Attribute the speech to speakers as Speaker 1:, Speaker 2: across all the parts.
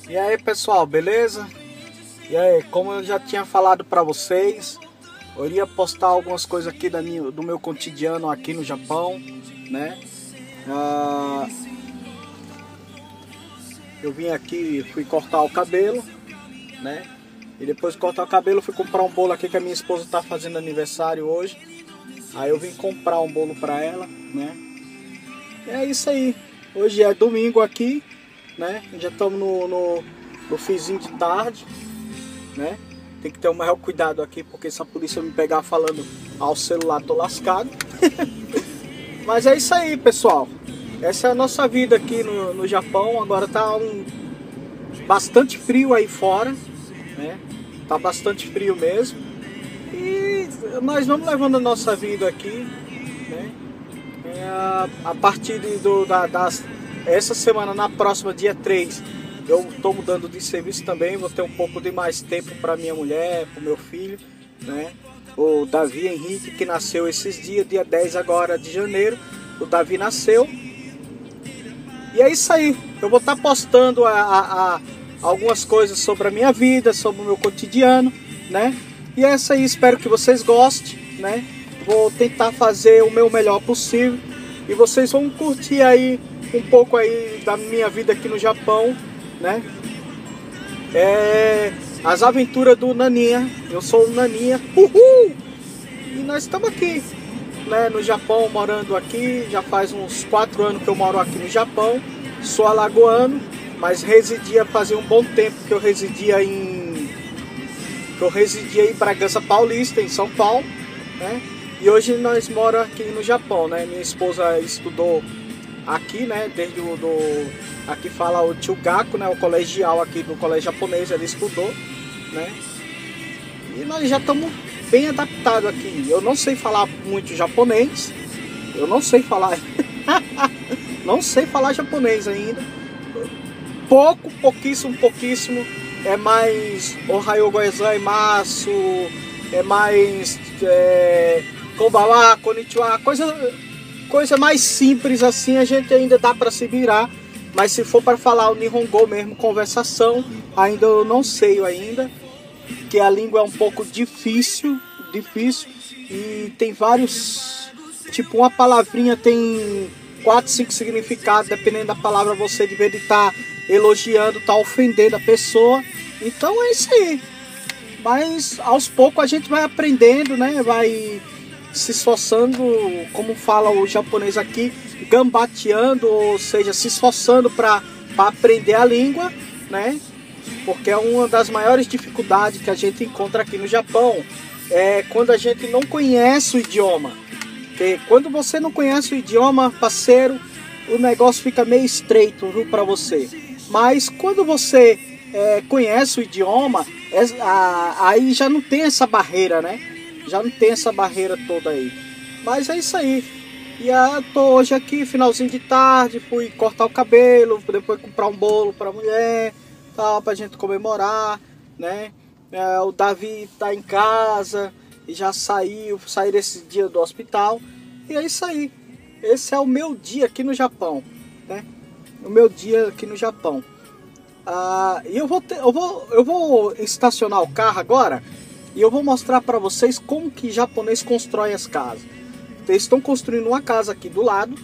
Speaker 1: E aí pessoal, beleza? E aí, como eu já tinha falado pra vocês, eu iria postar algumas coisas aqui do meu cotidiano aqui no Japão, né? Eu vim aqui, fui cortar o cabelo, né? E depois de cortar o cabelo, fui comprar um bolo aqui que a minha esposa tá fazendo aniversário hoje. Aí eu vim comprar um bolo pra ela, né? E é isso aí. Hoje é domingo aqui, né? Já estamos no finzinho de tarde, né? Tem que ter o maior cuidado aqui, porque se a polícia me pegar falando ao celular, tô lascado. Mas é isso aí, pessoal. Essa é a nossa vida aqui no Japão. Agora tá bastante frio aí fora, né? Tá bastante frio mesmo. E nós vamos levando a nossa vida aqui, né? A partir essa semana, na próxima, dia 3, eu estou mudando de serviço também. Vou ter um pouco de mais tempo para minha mulher, para o meu filho, né? O Davi Henrique, que nasceu esses dias, dia 10 agora de janeiro. O Davi nasceu. E é isso aí. Eu vou estar postando algumas coisas sobre a minha vida, sobre o meu cotidiano, né? E é isso aí. Espero que vocês gostem, né? Vou tentar fazer o meu melhor possível. E vocês vão curtir aí um pouco aí da minha vida aqui no Japão, né? As aventuras do Naninha. Eu sou o Naninha. Uhul! E nós estamos aqui, né, no Japão, morando aqui. Já faz uns 4 anos que eu moro aqui no Japão. Sou alagoano, mas fazia um bom tempo que eu residia em Bragança Paulista, em São Paulo, né? E hoje nós moramos aqui no Japão, né? Minha esposa estudou aqui, né? Aqui fala o Chugaku, né? O colegial aqui do colégio japonês, ela estudou, né? E nós já estamos bem adaptados aqui. Eu não sei falar muito japonês. Eu não sei falar... não sei falar japonês ainda. Pouquíssimo. É mais Ohayou gozaimasu, é mais konbanwa, konnichiwa, coisa mais simples assim, a gente ainda dá para se virar. Mas se for para falar o Nihongo mesmo, conversação, ainda eu não sei ainda, que a língua é um pouco difícil e tem vários, tipo uma palavrinha tem 4, 5 significados, dependendo da palavra, você de vez de estar elogiando, tá ofendendo a pessoa. Então é isso aí. Mas aos poucos a gente vai aprendendo, né? Vai se esforçando, como fala o japonês aqui, gambateando, ou seja, se esforçando para aprender a língua, né? Porque é uma das maiores dificuldades que a gente encontra aqui no Japão, é quando a gente não conhece o idioma. Porque quando você não conhece o idioma, parceiro, o negócio fica meio estreito, viu, para você. Mas quando você conhece o idioma, aí já não tem essa barreira, né? Já não tem essa barreira toda aí. Mas é isso aí. E tô hoje aqui, finalzinho de tarde, fui cortar o cabelo, depois comprar um bolo pra mulher, tal, pra gente comemorar, né? O Davi tá em casa e já saiu esse dia do hospital. E é isso aí. Esse é o meu dia aqui no Japão, né? O meu dia aqui no Japão. E eu vou estacionar o carro agora e eu vou mostrar para vocês como que japonês constrói as casas. Eles estão construindo uma casa aqui do lado,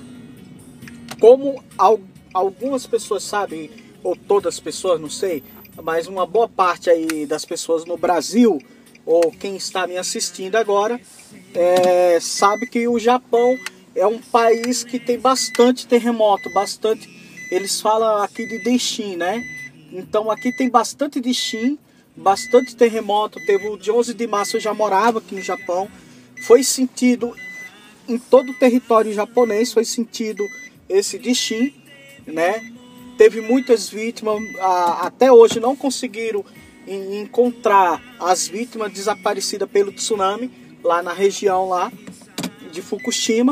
Speaker 1: como algumas pessoas sabem, ou todas as pessoas, não sei, mas uma boa parte aí das pessoas no Brasil, ou quem está me assistindo agora, sabe que o Japão é um país que tem bastante terremoto, eles falam aqui de Denshin, né? Então aqui tem bastante Denshin, bastante terremoto. Teve o de 11 de março, eu já morava aqui no Japão. Foi sentido em todo o território japonês, foi sentido esse Denshin, né? Teve muitas vítimas, até hoje não conseguiram encontrar as vítimas desaparecidas pelo tsunami, lá na região lá de Fukushima.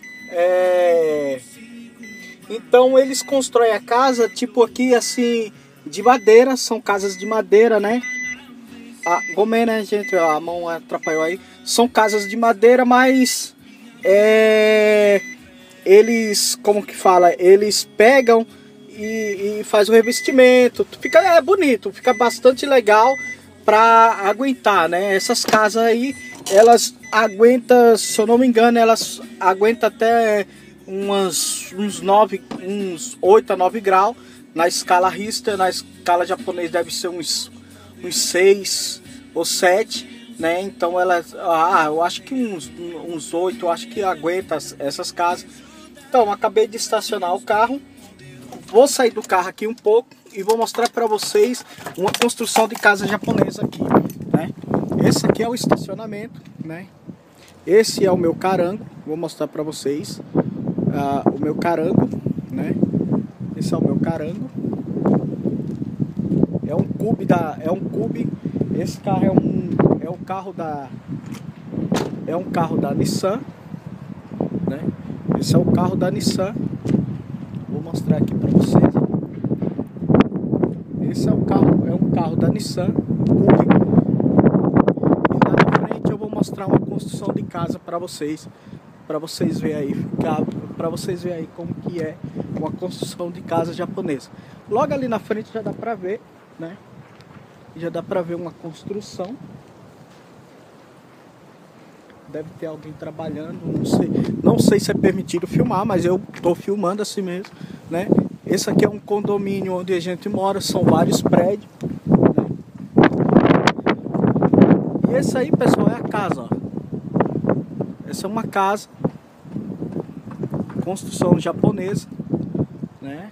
Speaker 1: Então eles constroem a casa, tipo aqui assim, de madeira, são casas de madeira, né? Gomê, né, gente? A mão atrapalhou aí. São casas de madeira, mas eles, como que fala? Eles pegam e faz o revestimento. Fica bonito, fica bastante legal para aguentar, né? Essas casas aí, elas aguentam, se eu não me engano, elas aguentam até uns 8 a 9 graus na escala Richter. Na escala japonesa deve ser uns 6 ou 7, né? Então elas, eu acho que uns 8, eu acho que aguenta essas casas. Então acabei de estacionar o carro, vou sair do carro aqui um pouco e vou mostrar para vocês uma construção de casa japonesa aqui, né? Esse aqui é o estacionamento, né? Esse é o meu carango, vou mostrar para vocês o meu carango, né? Esse é o meu carango. É um Cube. Esse carro é um carro da Nissan, né? Esse é o carro da Nissan. Vou mostrar aqui para vocês. Esse é um carro da Nissan Cube. E lá na frente eu vou mostrar uma construção de casa para vocês verem aí, para vocês verem aí como que é uma construção de casa japonesa. Logo ali na frente já dá para ver, né? Já dá para ver uma construção. Deve ter alguém trabalhando, não sei se é permitido filmar, mas eu tô filmando assim mesmo, né? Esse aqui é um condomínio onde a gente mora, são vários prédios, né? E esse aí, pessoal, é a casa, ó. Essa é uma casa, construção japonesa, né?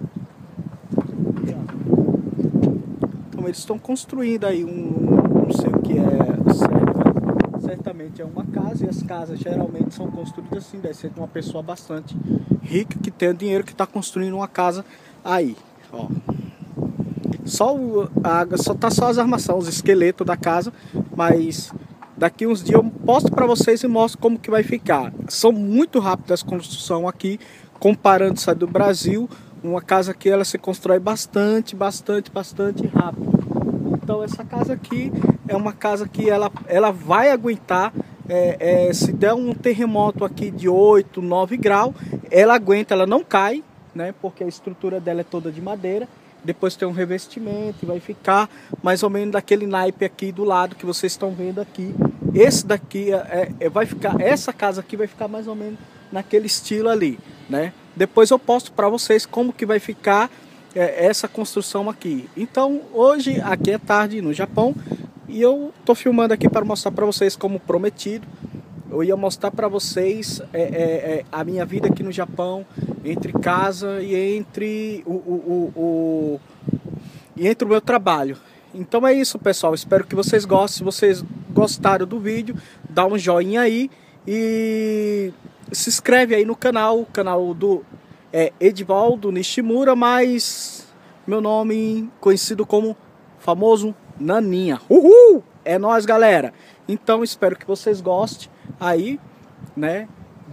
Speaker 1: Então eles estão construindo aí não sei o que é certo. Certamente é uma casa, e as casas geralmente são construídas assim, deve ser de uma pessoa bastante rica que tem dinheiro, que está construindo uma casa aí, ó. Só as armações, os esqueletos da casa, mas daqui uns dias eu posto para vocês e mostro como que vai ficar. São muito rápidas as construções aqui, comparando isso do Brasil. Uma casa que ela se constrói bastante rápido. Então essa casa aqui é uma casa que ela vai aguentar, se der um terremoto aqui de 8, 9 graus, ela aguenta, ela não cai, né? Porque a estrutura dela é toda de madeira. Depois tem um revestimento e vai ficar mais ou menos daquele naipe aqui do lado que vocês estão vendo aqui. Esse daqui vai ficar, essa casa aqui vai ficar mais ou menos naquele estilo ali, né? Depois eu posto para vocês como que vai ficar essa construção aqui. Então hoje aqui é tarde no Japão e eu tô filmando aqui para mostrar para vocês, como prometido. Eu ia mostrar para vocês a minha vida aqui no Japão, entre casa e entre o meu trabalho. Então é isso, pessoal. Espero que vocês gostem. Se vocês gostaram do vídeo, dá um joinha aí e se inscreve aí no canal. O canal do Edivaldo Nishimura, mas meu nome conhecido como famoso Naninha. Uhul! É nóis, galera. Então espero que vocês gostem aí, né?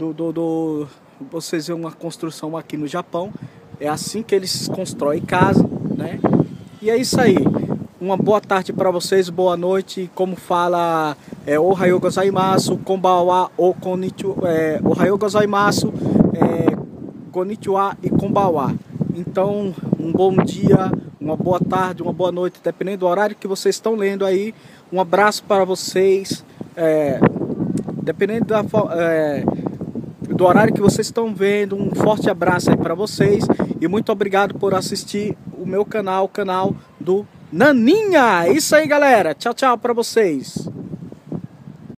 Speaker 1: Vocês veem uma construção aqui no Japão. É assim que eles constroem casa, né? E é isso aí. Uma boa tarde para vocês, boa noite. Como fala Ohayou gozaimasu, konbanwa, Ohayou gozaimasu, konnichiwa e konbanwa. Então, um bom dia, uma boa tarde, uma boa noite, dependendo do horário que vocês estão lendo aí. Um abraço para vocês, dependendo do horário que vocês estão vendo. Um forte abraço aí para vocês e muito obrigado por assistir o meu canal, o canal do Naninha. É isso aí, galera. Tchau, tchau para vocês.